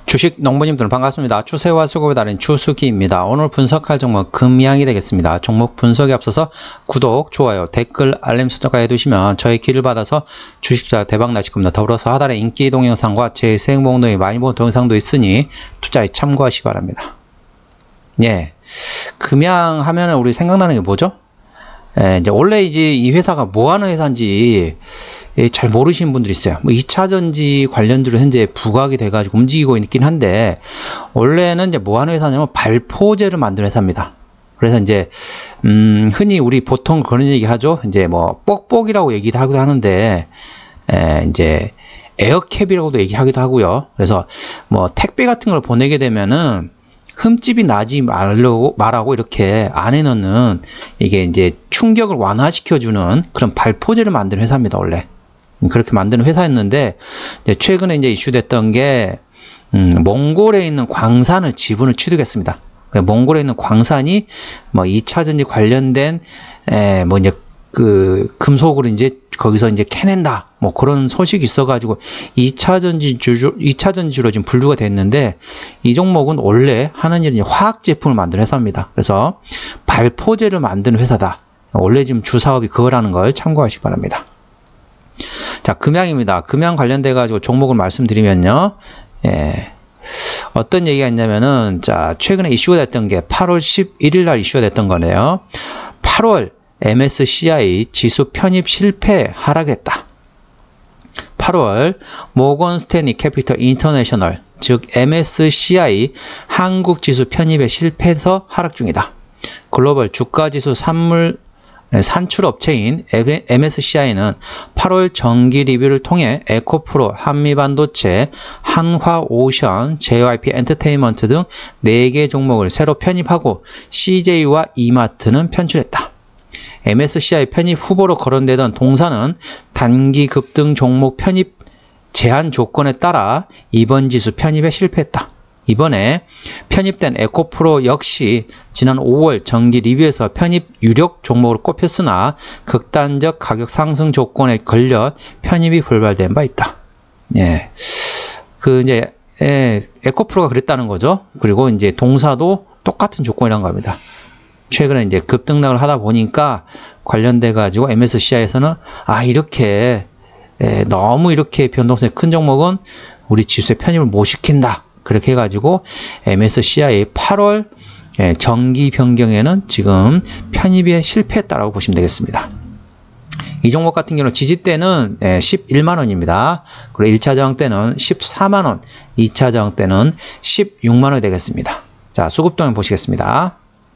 주식 농부님들 반갑습니다. 추세와 수급에 따른 추수기입니다. 오늘 분석할 종목 금양이 되겠습니다. 종목 분석에 앞서서 구독, 좋아요, 댓글, 알림 설정까지 해두시면 저의 길을 받아서 주식자 대박 나실 겁니다. 더불어서 하단에 인기 동영상과 재생 목록에 많이 본 동영상도 있으니 투자에 참고하시기 바랍니다. 예, 금양 하면은 우리 생각나는 게 뭐죠? 이제 원래 이제 이 회사가 뭐 하는 회사인지 잘 모르시는 분들이 있어요. 뭐 2차전지 관련주로 현재 부각이 돼가지고 움직이고 있긴 한데, 원래는 이제 뭐 하는 회사냐면 발포제를 만드는 회사입니다. 그래서 이제, 흔히 우리 보통 그런 얘기 하죠. 이제 뭐, 뽁뽁이라고 얘기도 하기도 하는데, 이제, 에어캡이라고도 얘기하기도 하고요. 그래서 뭐, 택배 같은 걸 보내게 되면은, 흠집이 나지 말라고 이렇게 안에 넣는 이게 이제 충격을 완화시켜주는 그런 발포제를 만드는 회사입니다, 원래. 그렇게 만드는 회사였는데, 이제 최근에 이제 이슈됐던 게, 몽골에 있는 광산을 지분을 취득했습니다. 몽골에 있는 광산이 뭐 2차전지 관련된, 뭐 이제 그 금속으로 이제 거기서 이제 캐낸다, 뭐 그런 소식이 있어가지고 2차전지주로 지금 분류가 됐는데, 이 종목은 원래 하는 일은 화학 제품을 만드는 회사입니다. 그래서 발포제를 만드는 회사다. 원래 지금 주 사업이 그거라는 걸 참고하시기 바랍니다. 자, 금양입니다. 금양 관련돼 가지고 종목을 말씀드리면요. 어떤 얘기가 있냐면은, 자, 최근에 이슈가 됐던 게 8월 11일 날 이슈가 됐던 거네요. 8월 MSCI 지수 편입 실패 하락했다. 8월 모건 스탠리 캐피털 인터내셔널, 즉 MSCI 한국 지수 편입에 실패해서 하락 중이다. 글로벌 주가 지수 산출 업체인 MSCI는 8월 정기 리뷰를 통해 에코프로, 한미반도체, 한화오션, JYP 엔터테인먼트 등 4개 종목을 새로 편입하고 CJ와 이마트는 편출했다. MSCI 편입 후보로 거론되던 동사는 단기 급등 종목 편입 제한 조건에 따라 이번 지수 편입에 실패했다. 이번에 편입된 에코프로 역시 지난 5월 정기 리뷰에서 편입 유력 종목으로 꼽혔으나 극단적 가격 상승 조건에 걸려 편입이 불발된 바 있다. 예. 이제 에코프로가 그랬다는 거죠. 그리고 이제 동사도 똑같은 조건이란 겁니다. 최근에 이제 급등락을 하다 보니까 관련돼 가지고 MSCI에서는 이렇게 너무 이렇게 변동성이 큰 종목은 우리 지수에 편입을 못 시킨다. 그렇게 해가지고 MSCI 8월 정기 변경에는 지금 편입에 실패했다라고 보시면 되겠습니다. 이 종목 같은 경우는 지지대는 11만원입니다. 그리고 1차 저항 때는 14만원, 2차 저항 때는 16만원이 되겠습니다. 자, 수급동향 보시겠습니다.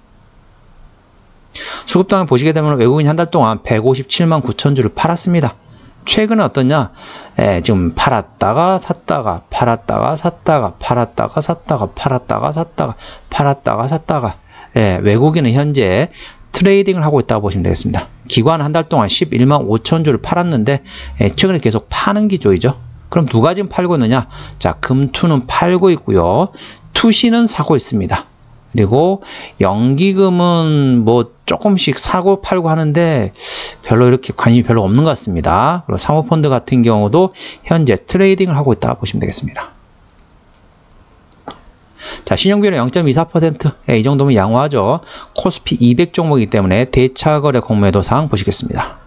수급동향 보시게 되면 외국인이 한 달 동안 157만 9천 주를 팔았습니다. 최근에 어떠냐? 지금 팔았다가 샀다가 팔았다가 샀다가 팔았다가 샀다가 팔았다가 샀다가 팔았다가 샀다가, 외국인은 현재 트레이딩을 하고 있다고 보시면 되겠습니다. 기관은 한 달 동안 11만 5천 주를 팔았는데 최근에 계속 파는 기조이죠. 그럼 누가 지금 팔고 있느냐? 자, 금투는 팔고 있고요. 투시는 사고 있습니다. 그리고 연기금은 뭐 조금씩 사고 팔고 하는데 별로 이렇게 관심이 별로 없는 것 같습니다. 그리고 사모펀드 같은 경우도 현재 트레이딩을 하고 있다 보시면 되겠습니다. 자, 신용비율은 0.24%. 이 정도면 양호하죠. 코스피 200 종목이기 때문에 대차거래 공매도 사항 보시겠습니다.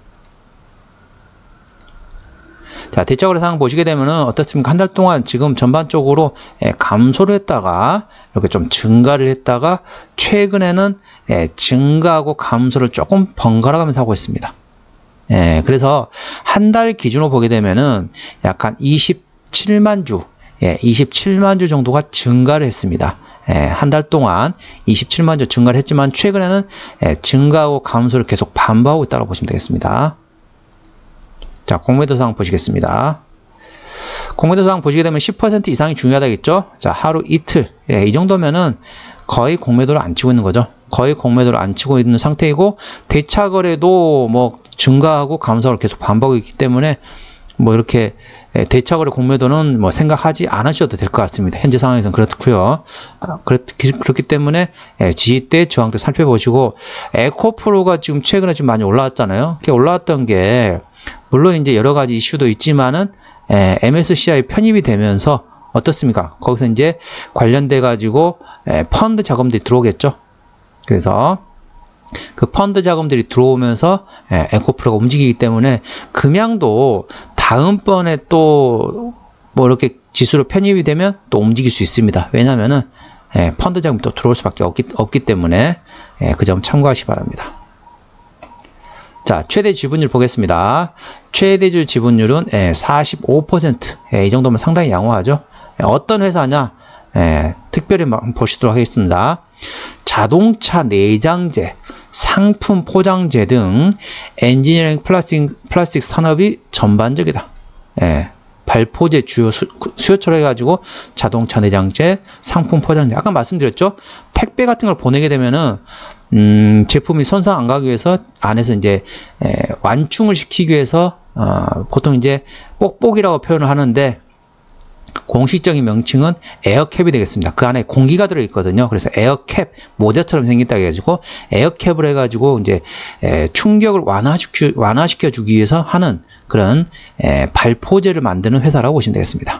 자, 대차거래 상황 보시게 되면은 어떻습니까? 한 달 동안 지금 전반적으로 감소를 했다가 이렇게 좀 증가를 했다가 최근에는 증가하고 감소를 조금 번갈아 가면서 하고 있습니다. 그래서 한 달 기준으로 보게 되면은 약간 27만 주, 27만 주 정도가 증가를 했습니다. 한 달 동안 27만 주 증가를 했지만 최근에는 증가하고 감소를 계속 반복하고 있다고 보시면 되겠습니다. 자, 공매도 사항 보시겠습니다. 공매도 사항 보시게 되면 10% 이상이 중요하다겠죠? 자, 하루 이틀. 이 정도면은 거의 공매도를 안 치고 있는 거죠. 거의 공매도를 안 치고 있는 상태이고, 대차 거래도 뭐 증가하고 감소를 계속 반복하고 있기 때문에 뭐 이렇게 대차 거래 공매도는 뭐 생각하지 않으셔도 될 것 같습니다. 현재 상황에서는 그렇고요. 그렇기 때문에 지지대, 저항대 살펴보시고, 에코프로가 지금 최근에 좀 많이 올라왔잖아요. 올라왔던 게 물론 이제 여러 가지 이슈도 있지만은 MSCI 편입이 되면서 어떻습니까? 거기서 이제 관련돼 가지고 펀드 자금들이 들어오겠죠. 그래서 그 펀드 자금들이 들어오면서 에코프로가 움직이기 때문에 금양도 다음번에 또 뭐 이렇게 지수로 편입이 되면 또 움직일 수 있습니다. 왜냐면은 펀드 자금이 또 들어올 수밖에 없기 때문에 그 점 참고하시기 바랍니다. 자, 최대 지분율 보겠습니다. 최대주 지분율은 45%. 이 정도면 상당히 양호하죠. 어떤 회사냐? 특별히 한번 보시도록 하겠습니다. 자동차 내장재, 상품 포장재 등 엔지니어링 플라스틱 산업이 전반적이다. 발포제 주요 수요처로 해가지고 자동차 내장재, 상품 포장재. 아까 말씀드렸죠? 택배 같은 걸 보내게 되면은 제품이 손상 안 가기 위해서 안에서 이제 완충을 시키기 위해서 보통 이제 뽁뽁이라고 표현을 하는데 공식적인 명칭은 에어캡이 되겠습니다. 그 안에 공기가 들어있거든요. 그래서 에어캡, 모자처럼 생겼다 해가지고 에어캡을 해가지고 이제 충격을 완화시켜 주기 위해서 하는 그런 발포제를 만드는 회사라고 보시면 되겠습니다.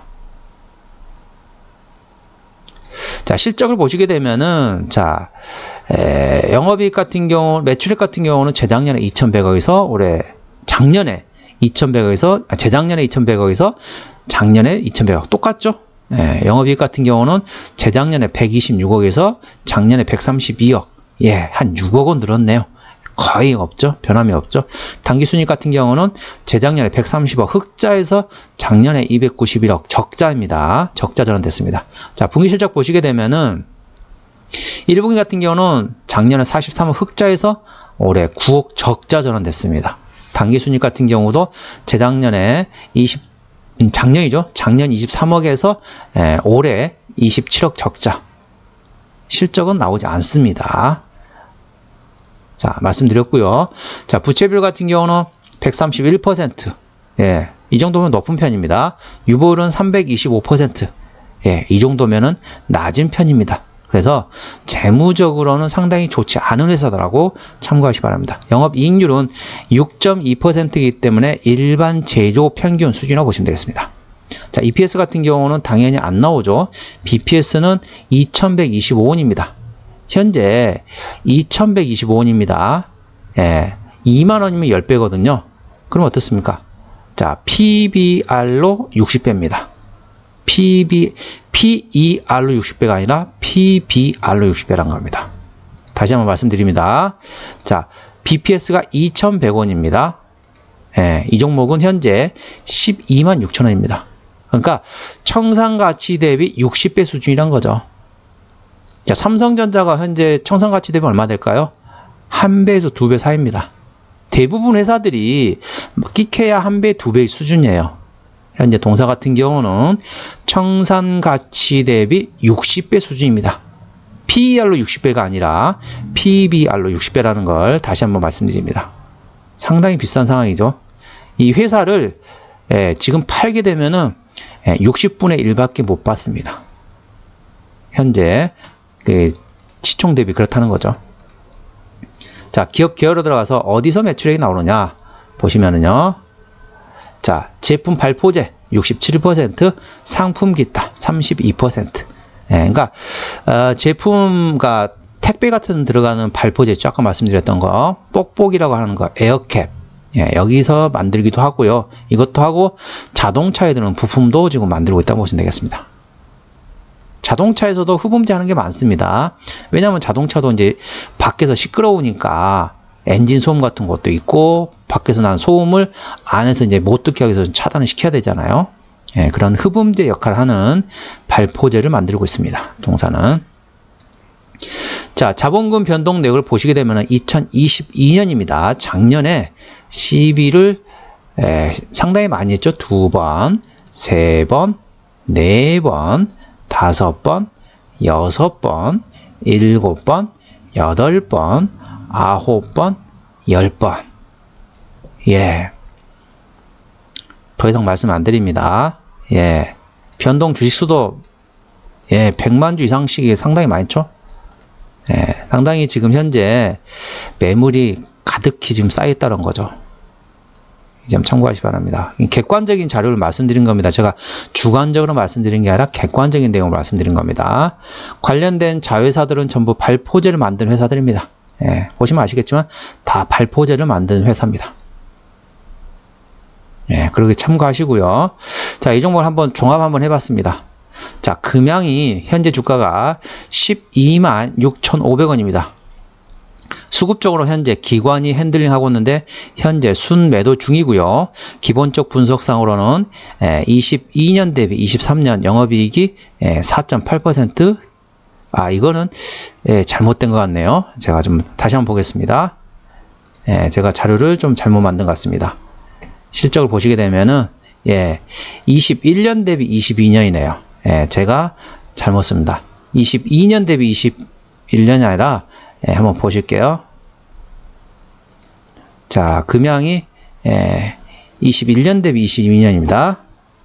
자, 실적을 보시게 되면은 자, 영업이익 같은 경우, 매출액 같은 경우는 재작년에 2,100억에서 작년에 2,100억에서 재작년에 2,100억에서 작년에 2,100억 똑같죠? 영업이익 같은 경우는 재작년에 126억에서 작년에 132억. 한 6억 원 늘었네요. 거의 없죠? 변함이 없죠? 당기순이익 같은 경우는 재작년에 130억 흑자에서 작년에 291억 적자입니다. 적자 전환됐습니다. 자, 분기실적 보시게 되면은 1분기 같은 경우는 작년에 43억 흑자에서 올해 9억 적자 전환됐습니다. 당기순이익 같은 경우도 재작년에 작년이죠. 작년 23억에서 올해 27억 적자. 실적은 나오지 않습니다. 자, 말씀드렸고요. 자, 부채비율 같은 경우는 131%. 이 정도면 높은 편입니다. 유보율은 325%. 이 정도면은 낮은 편입니다. 그래서 재무적으로는 상당히 좋지 않은 회사라고 참고하시기 바랍니다. 영업이익률은 6.2%이기 때문에 일반 제조 평균 수준이라고 보시면 되겠습니다. 자, EPS 같은 경우는 당연히 안 나오죠. BPS는 2,125원입니다. 현재 2,125원입니다. 2만원이면 10배거든요. 그럼 어떻습니까? 자, PBR로 60배입니다. PER로 60배가 아니라 PBR로 60배라는 겁니다. 다시 한번 말씀드립니다. 자, BPS가 2,100원입니다. 이 종목은 현재 12만 6천원입니다. 그러니까 청산가치 대비 60배 수준이란 거죠. 자, 삼성전자가 현재 청산가치 대비 얼마 될까요? 1배에서 2배 사이입니다. 대부분 회사들이 끼케야 1배, 2배 수준이에요. 현재 동사 같은 경우는 청산가치 대비 60배 수준입니다. PER로 60배가 아니라 PBR로 60배라는 걸 다시 한번 말씀드립니다. 상당히 비싼 상황이죠. 이 회사를 지금 팔게 되면은 60분의 1밖에 못 받습니다. 현재 시총 대비 그렇다는 거죠. 자, 기업 계열로 들어가서 어디서 매출액이 나오느냐 보시면은요. 자, 제품 발포제 67%, 상품 기타 32%. 그러니까 제품과 택배 같은 들어가는 발포제 있죠. 아까 말씀드렸던 거, 뽁뽁이라고 하는 거, 에어캡. 여기서 만들기도 하고요. 이것도 하고 자동차에 드는 부품도 지금 만들고 있다고 보시면 되겠습니다. 자동차에서도 흡음재 하는 게 많습니다. 왜냐하면 자동차도 이제 밖에서 시끄러우니까 엔진 소음 같은 것도 있고 밖에서 난 소음을 안에서 이제 못 듣게 하기 위해서 차단을 시켜야 되잖아요. 그런 흡음재 역할을 하는 발포제를 만들고 있습니다. 동사는. 자, 자본금 변동 내역을 보시게 되면 2022년입니다. 작년에 시비를 상당히 많이 했죠. 2번, 3번, 4번, 5번, 6번, 7번, 8번, 9번, 10번. 더 이상 말씀 안 드립니다. 변동 주식수도 100만 주 이상씩이 상당히 많죠. 상당히 지금 현재 매물이 가득히 지금 쌓여있다는 거죠. 이 점 참고하시기 바랍니다. 객관적인 자료를 말씀드린 겁니다. 제가 주관적으로 말씀드린 게 아니라 객관적인 내용을 말씀드린 겁니다. 관련된 자회사들은 전부 발포제를 만든 회사들입니다. 예, 보시면 아시겠지만 다 발포제를 만든 회사입니다. 예, 그렇게 참고하시고요. 자, 이 종목을 한번 종합 한번 해봤습니다. 자, 금양이 현재 주가가 12만 6,500원입니다. 수급적으로 현재 기관이 핸들링 하고 있는데 현재 순매도 중이고요. 기본적 분석상으로는 22년 대비 23년 영업이익이 4.8%. 이거는 잘못된 것 같네요. 제가 좀 다시 한번 보겠습니다. 제가 자료를 좀 잘못 만든 것 같습니다. 실적을 보시게 되면은 21년 대비 22년이네요. 제가 잘못 씁니다. 22년 대비 21년이 아니라 한번 보실게요. 자, 금양이 21년 대비 22년입니다.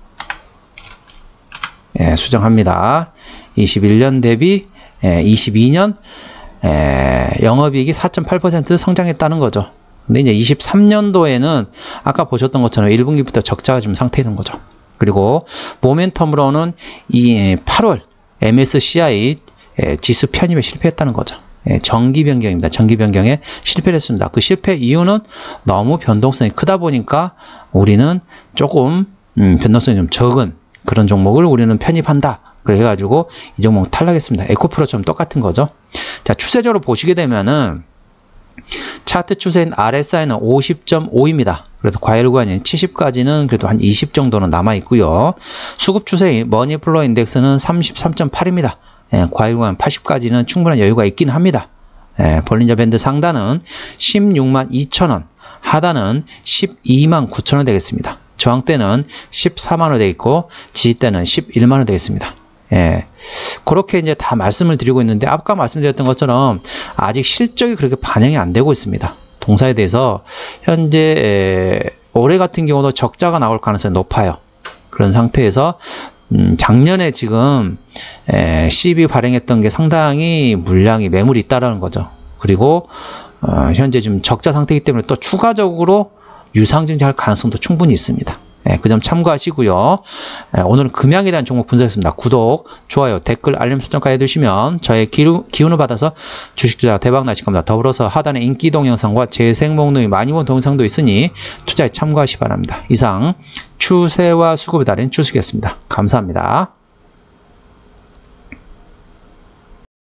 수정합니다. 21년 대비 22년 영업이익이 4.8% 성장했다는 거죠. 근데 이제 23년도에는 아까 보셨던 것처럼 1분기부터 적자가 좀 상태인 거죠. 그리고 모멘텀으로는 이 8월 MSCI 지수 편입에 실패했다는 거죠. 정기 변경입니다. 정기 변경에 실패를 했습니다. 그 실패 이유는 너무 변동성이 크다 보니까 우리는 조금 변동성이 좀 적은 그런 종목을 우리는 편입한다. 그래가지고 이 종목 탈락했습니다. 에코프로처럼 똑같은 거죠. 자, 추세적으로 보시게 되면은 차트 추세인 RSI는 50.5입니다. 그래도 과열 구간인 70까지는 그래도 한 20 정도는 남아 있고요. 수급 추세인 머니플로우 인덱스는 33.8입니다. 과열 구간 80까지는 충분한 여유가 있긴 합니다. 볼린저 밴드 상단은 16만 2천원, 하단은 12만 9천원 되겠습니다. 저항대는 14만원 되겠고 지지대는 11만원 되겠습니다. 그렇게 이제 다 말씀을 드리고 있는데 아까 말씀드렸던 것처럼 아직 실적이 그렇게 반영이 안 되고 있습니다. 동사에 대해서 현재 올해 같은 경우도 적자가 나올 가능성이 높아요. 그런 상태에서 작년에 지금 CB 발행했던 게 상당히 물량이 매물이 있다라는 거죠. 그리고 현재 지금 적자 상태이기 때문에 또 추가적으로 유상증자할 가능성도 충분히 있습니다. 그 점 참고하시고요. 오늘은 금양에 대한 종목 분석했습니다. 구독, 좋아요, 댓글, 알림 설정까지 해두시면 저의 기운을 받아서 주식 투자 대박 나실 겁니다. 더불어서 하단에 인기 동영상과 재생 목록이 많이 본 동영상도 있으니 투자에 참고하시기 바랍니다. 이상 추세와 수급의 달인 추수기였습니다. 감사합니다.